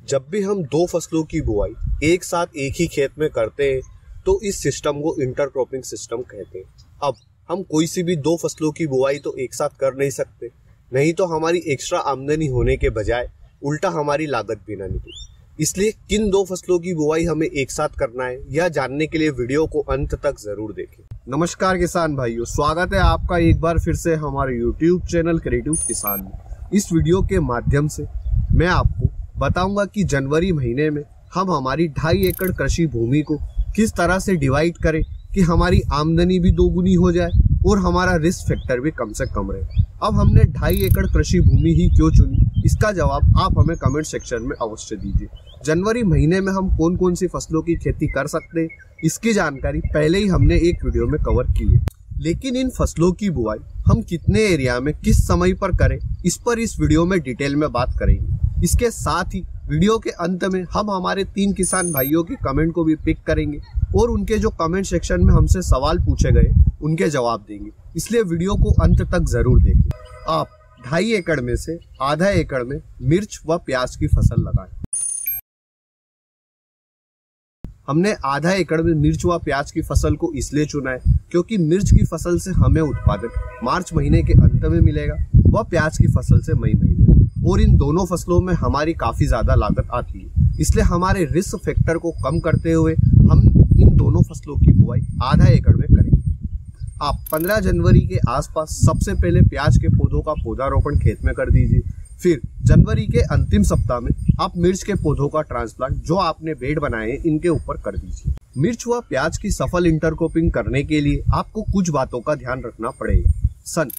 जब भी हम दो फसलों की बुआई एक साथ एक ही खेत में करते हैं तो इस सिस्टम को इंटरक्रॉपिंग सिस्टम कहते हैं। अब हम कोई सी भी दो फसलों की बुआई तो एक साथ कर नहीं सकते, नहीं तो हमारी एक्स्ट्रा आमदनी होने के बजाय उल्टा हमारी लागत भी ना निकले। इसलिए किन दो फसलों की बुआई हमें एक साथ करना है यह जानने के लिए वीडियो को अंत तक जरूर देखें। नमस्कार किसान भाइयों, स्वागत है आपका एक बार फिर से हमारे YouTube चैनल क्रिएटिव किसान में। इस वीडियो के माध्यम से मैं आपको बताऊंगा कि जनवरी महीने में हम हमारी 2.5 एकड़ कृषि भूमि को किस तरह से डिवाइड करें कि हमारी आमदनी भी दोगुनी हो जाए और हमारा रिस्क फैक्टर भी कम से कम रहे। अब हमने 2.5 एकड़ कृषि भूमि ही क्यों चुनी, इसका जवाब आप हमें कमेंट सेक्शन में अवश्य दीजिए। जनवरी महीने में हम कौन कौन सी फसलों की खेती कर सकते हैं इसकी जानकारी पहले ही हमने एक वीडियो में कवर की है, लेकिन इन फसलों की बुआई हम कितने एरिया में किस समय पर करें इस पर इस वीडियो में डिटेल में बात करेंगे। इसके साथ ही वीडियो के अंत में हम हमारे 3 किसान भाइयों के कमेंट को भी पिक करेंगे और उनके जो कमेंट सेक्शन में हमसे सवाल पूछे गए उनके जवाब देंगे, इसलिए वीडियो को अंत तक जरूर देखें। आप 2.5 एकड़ में से आधा एकड़ में मिर्च व प्याज की फसल लगाएं। हमने आधा एकड़ में मिर्च व प्याज की फसल को इसलिए चुना है क्योंकि मिर्च की फसल से हमें उत्पादन मार्च महीने के अंत में मिलेगा व प्याज की फसल से मई महीने में, और इन दोनों फसलों में हमारी काफी ज्यादा लागत आती है। इसलिए हमारे रिस्क फैक्टर को कम करते हुए हम इन दोनों फसलों की बुआई आधा एकड़ में करेंगे। आप 15 जनवरी के आसपास सबसे पहले प्याज के पौधों का पौधारोपण खेत में कर दीजिए। फिर जनवरी के अंतिम सप्ताह में आप मिर्च के पौधों का ट्रांसप्लांट जो आपने बेड बनाए हैं इनके ऊपर कर दीजिए। मिर्च व प्याज की सफल इंटरक्रॉपिंग करने के लिए आपको कुछ बातों का ध्यान रखना पड़ेगा। सन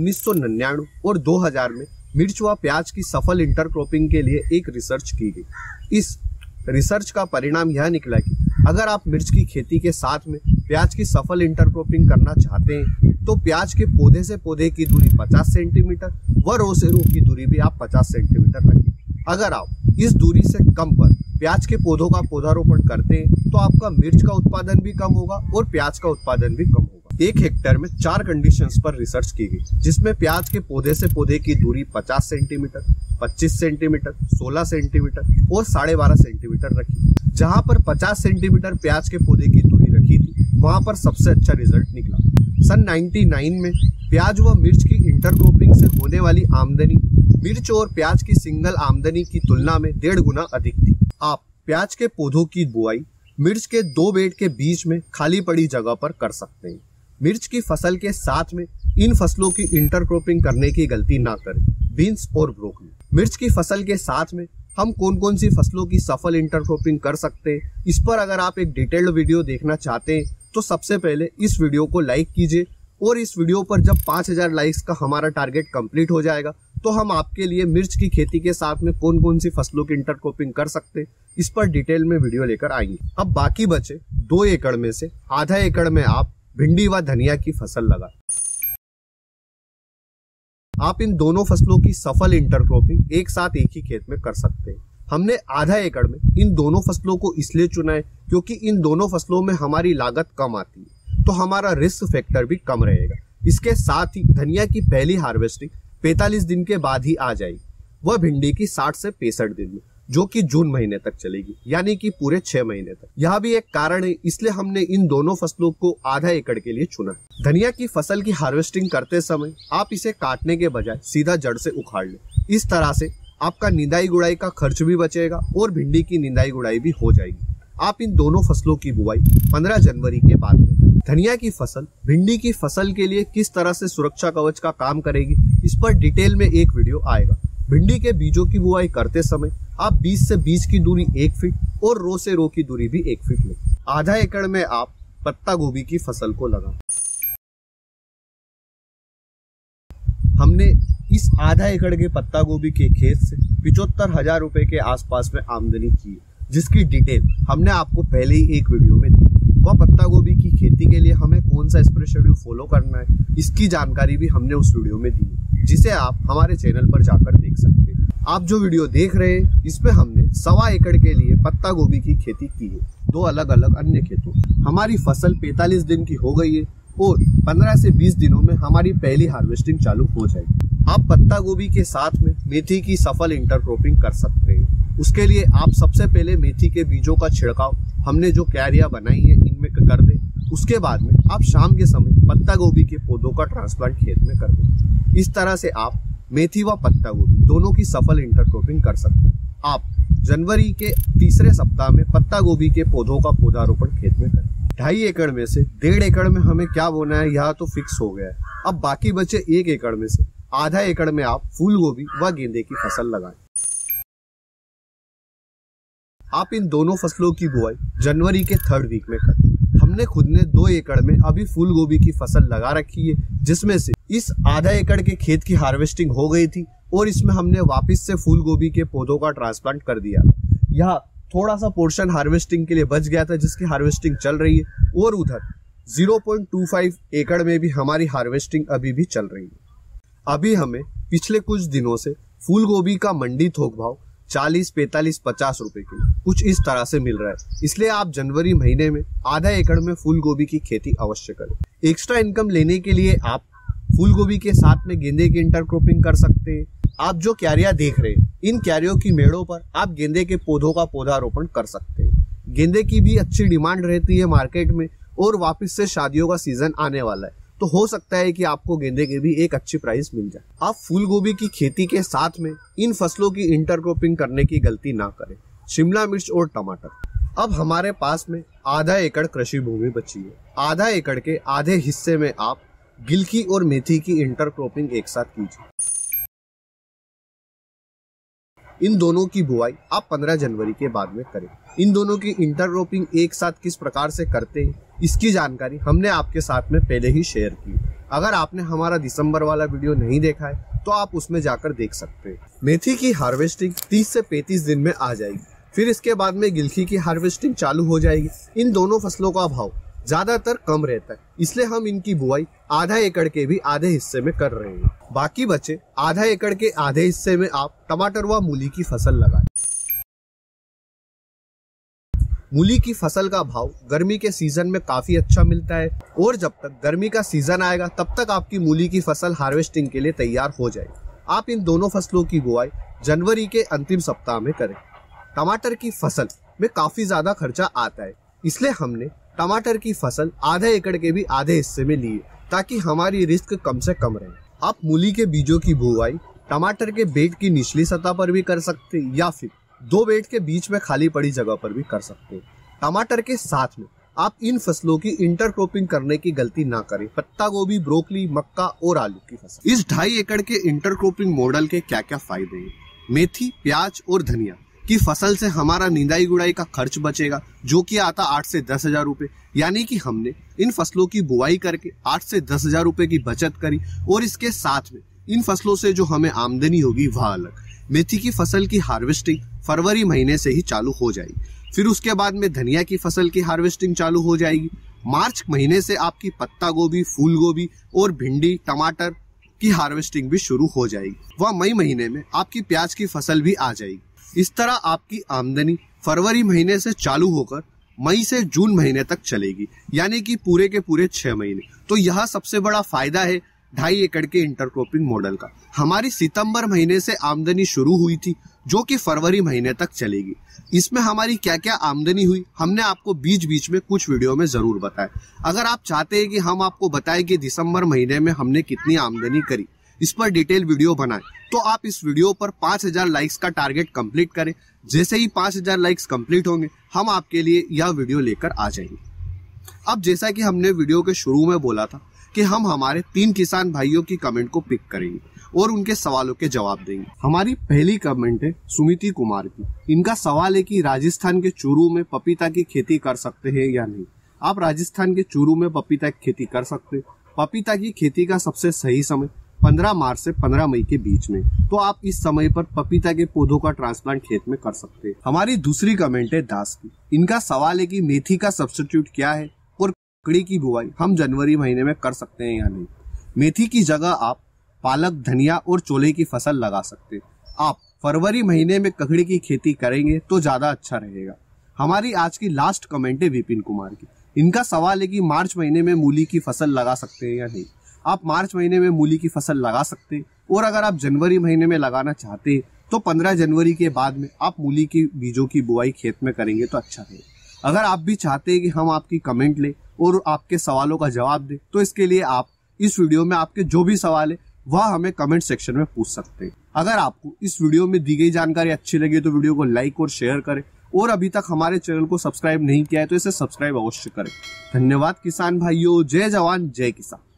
1999 और 2000 में मिर्च व प्याज की सफल इंटरक्रॉपिंग के लिए एक रिसर्च की गई। इस रिसर्च का परिणाम यह निकला कि अगर आप मिर्च की खेती के साथ में प्याज की सफल इंटरक्रॉपिंग करना चाहते हैं तो प्याज के पौधे से पौधे की दूरी 50 सेंटीमीटर व रो से रो की दूरी भी आप 50 सेंटीमीटर रखिए। अगर आप इस दूरी से कम पर प्याज के पौधों का पौधारोपण करते हैं तो आपका मिर्च का उत्पादन भी कम होगा और प्याज का उत्पादन भी कम होगा। 1 हेक्टेयर में 4 कंडीशंस पर रिसर्च की गई, जिसमें प्याज के पौधे से पौधे की दूरी 50 सेंटीमीटर, 25 सेंटीमीटर, 16 सेंटीमीटर और 12.5 सेंटीमीटर रखी। जहां पर 50 सेंटीमीटर प्याज के पौधे की दूरी रखी थी वहां पर सबसे अच्छा रिजल्ट निकला। सन 99 में प्याज व मिर्च की इंटरक्रॉपिंग से होने वाली आमदनी मिर्च और प्याज की सिंगल आमदनी की तुलना में 1.5 गुना अधिक थी। आप प्याज के पौधों की बुआई मिर्च के 2 बेड के बीच में खाली पड़ी जगह पर कर सकते हैं। मिर्च की फसल के साथ में इन फसलों की इंटरक्रॉपिंग करने की गलती ना करें, बीन्स और ब्रोकली। मिर्च की फसल के साथ में हम कौन कौन सी फसलों की सफल इंटरक्रॉपिंग कर सकते हैं इस पर अगर आप एक डिटेल्ड वीडियो देखना चाहते हैं तो सबसे पहले इस वीडियो को लाइक कीजिए, और इस वीडियो पर जब 5000 लाइक्स का हमारा टारगेट कंप्लीट हो जाएगा तो हम आपके लिए मिर्च की खेती के साथ में कौन कौन सी फसलों की इंटरक्रॉपिंग कर सकते हैं इस पर डिटेल में वीडियो लेकर आएंगे। अब बाकी बचे 2 एकड़ में से आधा एकड़ में आप भिंडी व धनिया की फसल लगाएं। आप इन दोनों फसलों की सफल इंटरक्रॉपिंग एक साथ एक ही खेत में कर सकते हैं। हमने आधा एकड़ में इन दोनों फसलों को इसलिए चुना है क्योंकि इन दोनों फसलों में हमारी लागत कम आती है तो हमारा रिस्क फैक्टर भी कम रहेगा। इसके साथ ही धनिया की पहली हार्वेस्टिंग 45 दिन के बाद ही आ जाएगी, वह भिंडी की 60 से 65 दिन में, जो कि जून महीने तक चलेगी, यानी कि पूरे 6 महीने तक। यह भी एक कारण है इसलिए हमने इन दोनों फसलों को आधा एकड़ के लिए चुना। धनिया की फसल की हार्वेस्टिंग करते समय आप इसे काटने के बजाय सीधा जड़ से उखाड़ लें। इस तरह से आपका निंदाई गुड़ाई का खर्च भी बचेगा और भिंडी की निंदाई गुड़ाई भी हो जाएगी। आप इन दोनों फसलों की बुआई 15 जनवरी के बाद में करें। धनिया की फसल भिंडी की फसल के लिए किस तरह से सुरक्षा कवच का काम करेगी इस पर डिटेल में एक वीडियो आएगा। भिंडी के बीजों की बुआई करते समय आप बीज से बीज की दूरी 1 फीट और रो से रो की दूरी भी 1 फीट लें। आधा एकड़ में आप पत्ता गोभी की फसल को लगाएं। हमने इस आधा एकड़ के पत्ता गोभी के खेत से 75,000 रुपए के आसपास में आमदनी की, जिसकी डिटेल हमने आपको पहले ही एक वीडियो में दी। वह पत्ता गोभी की खेती के लिए हमें कौन सा स्प्रे शेड्यूल फॉलो करना है इसकी जानकारी भी हमने उस वीडियो में दी, जिसे आप हमारे चैनल पर जाकर देख सकते हैं। आप जो वीडियो देख रहे हैं इसमें हमने 1.25 एकड़ के लिए पत्ता गोभी की खेती की है, 2 अलग अलग अन्य खेतों। हमारी फसल 45 दिन की हो गई है और 15 से 20 दिनों में हमारी पहली हार्वेस्टिंग चालू हो जाएगी। आप पत्ता गोभी के साथ में मेथी की सफल इंटरक्रॉपिंग कर सकते हैं। उसके लिए आप सबसे पहले मेथी के बीजों का छिड़काव हमने जो क्यारियां बनाई है इनमें कर दें। उसके बाद में आप शाम के समय पत्ता गोभी के पौधों का ट्रांसप्लांट खेत में कर दें। इस तरह से आप मेथी व पत्ता गोभी दोनों की सफल इंटरक्रॉपिंग कर सकते हैं। आप जनवरी के तीसरे सप्ताह में पत्ता गोभी के पौधों का पौधारोपण खेत में करें। 2.5 एकड़ में से 1.5 एकड़ में हमें क्या बोना है यह तो फिक्स हो गया है। अब बाकी बचे 1 एकड़ में से आधा एकड़ में आप फूल गोभी व गेंदे की फसल लगाएं। आप इन दोनों फसलों की बुआई जनवरी के 3rd वीक में करें। हमने खुद ने 2 एकड़ में अभी फूल गोभी की फसल लगा रखी है, जिसमें से इस आधा एकड़ के खेत की हार्वेस्टिंग हो गई थी और इसमें हमने वापस से फूल गोभी के पौधों का ट्रांसप्लांट कर दिया। यह थोड़ा सा पोर्शन हार्वेस्टिंग के लिए बच गया था जिसकी हार्वेस्टिंग चल रही है, और उधर 0.25 एकड़ में भी हमारी हार्वेस्टिंग अभी भी चल रही है। अभी हमें पिछले कुछ दिनों से फूल गोभी का मंडी थोक भाव 40, 45, 50 रुपए किलो कुछ इस तरह से मिल रहा है। इसलिए आप जनवरी महीने में आधा एकड़ में फूल गोभी की खेती अवश्य करें। एक्स्ट्रा इनकम लेने के लिए आप फूल गोभी के साथ में गेंदे की इंटरक्रॉपिंग कर सकते हैं। आप जो क्यारियां देख रहे हैं इन क्यारियों की मेड़ों पर आप गेंदे के पौधों का पौधारोपण कर सकते हैं। गेंदे की भी अच्छी डिमांड रहती है मार्केट में, और वापस से शादियों का सीजन आने वाला है, तो हो सकता है कि आपको गेंदे की भी एक अच्छी प्राइस मिल जाए। आप फूल गोभी की खेती के साथ में इन फसलों की इंटरक्रॉपिंग करने की गलती ना करें। शिमला मिर्च और टमाटर। अब हमारे पास में आधा एकड़ कृषि भूमि बची है। आधा एकड़ के आधे हिस्से में आप गिलकी और मेथी की इंटरक्रॉपिंग एक साथ कीजिए। इन दोनों की बुआई आप 15 जनवरी के बाद में करें। इन दोनों की इंटरक्रॉपिंग एक साथ किस प्रकार से करते हैं इसकी जानकारी हमने आपके साथ में पहले ही शेयर की। अगर आपने हमारा दिसंबर वाला वीडियो नहीं देखा है तो आप उसमें जाकर देख सकते हैं। मेथी की हार्वेस्टिंग 30 से 35 दिन में आ जाएगी। फिर इसके बाद में गिलकी की हार्वेस्टिंग चालू हो जाएगी। इन दोनों फसलों का भाव ज्यादातर कम रहता है, इसलिए हम इनकी बुआई आधा एकड़ के भी आधे हिस्से में कर रहे हैं। बाकी बचे आधा एकड़ के आधे हिस्से में आप टमाटर व मूली की फसल लगाएं। मूली की फसल का भाव गर्मी के सीजन में काफी अच्छा मिलता है, और जब तक गर्मी का सीजन आएगा तब तक आपकी मूली की फसल हार्वेस्टिंग के लिए तैयार हो जाएगी। आप इन दोनों फसलों की बुआई जनवरी के अंतिम सप्ताह में करें। टमाटर की फसल में काफी ज्यादा खर्चा आता है, इसलिए हमने टमाटर की फसल आधा एकड़ के भी आधे हिस्से में ली है, ताकि हमारी रिस्क कम से कम रहे। आप मूली के बीजों की बुआई टमाटर के बेड की निचली सतह पर भी कर सकते हैं, या फिर 2 बेड के बीच में खाली पड़ी जगह पर भी कर सकते हैं। टमाटर के साथ में आप इन फसलों की इंटरक्रॉपिंग करने की गलती ना करें। पत्ता गोभी, ब्रोकली, मक्का और आलू की फसल। इस 2.5 एकड़ के इंटरक्रॉपिंग मॉडल के क्या क्या फायदे हैं? मेथी, प्याज और धनिया की फसल से हमारा निंदाई गुड़ाई का खर्च बचेगा, जो कि आता 8 से 10 हजार रुपए। यानी कि हमने इन फसलों की बुआई करके 8 से 10 हजार रुपए की बचत करी, और इसके साथ में इन फसलों से जो हमें आमदनी होगी वह अलग। मेथी की फसल की हार्वेस्टिंग फरवरी महीने से ही चालू हो जाएगी। फिर उसके बाद में धनिया की फसल की हार्वेस्टिंग चालू हो जाएगी। मार्च महीने से आपकी पत्ता गोभी, फूल गोभी और भिंडी, टमाटर की हार्वेस्टिंग भी शुरू हो जाएगी। वह मई महीने में आपकी प्याज की फसल भी आ जाएगी। इस तरह आपकी आमदनी फरवरी महीने से चालू होकर मई से जून महीने तक चलेगी, यानी कि पूरे के पूरे 6 महीने। तो यह सबसे बड़ा फायदा है 2.5 एकड़ के इंटरक्रॉपिंग मॉडल का। हमारी सितंबर महीने से आमदनी शुरू हुई थी, जो कि फरवरी महीने तक चलेगी। इसमें हमारी क्या क्या आमदनी हुई हमने आपको बीच बीच में कुछ वीडियो में जरूर बताया। अगर आप चाहते हैं कि हम आपको बताएं कि दिसंबर महीने में हमने कितनी आमदनी करी, इस पर डिटेल वीडियो बनाएं, तो आप इस वीडियो पर 5000 लाइक्स का टारगेट कंप्लीट करें। जैसे ही 5000 लाइक्स कंप्लीट होंगे हम आपके लिए यह वीडियो लेकर आ जाएंगे। अब जैसा कि हमने वीडियो के शुरू में बोला था कि हम हमारे 3 किसान भाइयों की कमेंट को पिक करेंगे और उनके सवालों के जवाब देंगे। हमारी पहली कमेंट है सुमिति कुमार की। इनका सवाल है कि राजस्थान के चूरू में पपीता की खेती कर सकते हैं या नहीं। आप राजस्थान के चूरू में पपीता की खेती कर सकते हैं। पपीता की खेती का सबसे सही समय 15 मार्च से 15 मई के बीच में, तो आप इस समय पर पपीता के पौधों का ट्रांसप्लांट खेत में कर सकते हैं। हमारी दूसरी कमेंट है दास की। इनका सवाल है कि मेथी का सब्स्टिट्यूट क्या है और ककड़ी की बुआई हम जनवरी महीने में कर सकते हैं या नहीं। मेथी की जगह आप पालक, धनिया और चोले की फसल लगा सकते हैं। आप फरवरी महीने में ककड़ी की खेती करेंगे तो ज्यादा अच्छा रहेगा। हमारी आज की लास्ट कमेंट है विपिन कुमार की। इनका सवाल है कि मार्च महीने में मूली की फसल लगा सकते हैं या नहीं। आप मार्च महीने में मूली की फसल लगा सकते हैं, और अगर आप जनवरी महीने में लगाना चाहते हैं तो 15 जनवरी के बाद में आप मूली की बीजों की बुआई खेत में करेंगे तो अच्छा रहेगा। अगर आप भी चाहते हैं कि हम आपकी कमेंट ले और आपके सवालों का जवाब दें, तो इसके लिए आप इस वीडियो में आपके जो भी सवाल है वह हमें कमेंट सेक्शन में पूछ सकते हैं। अगर आपको इस वीडियो में दी गई जानकारी अच्छी लगी तो वीडियो को लाइक और शेयर करें, और अभी तक हमारे चैनल को सब्सक्राइब नहीं किया है तो इसे सब्सक्राइब अवश्य करें। धन्यवाद किसान भाइयों। जय जवान जय किसान।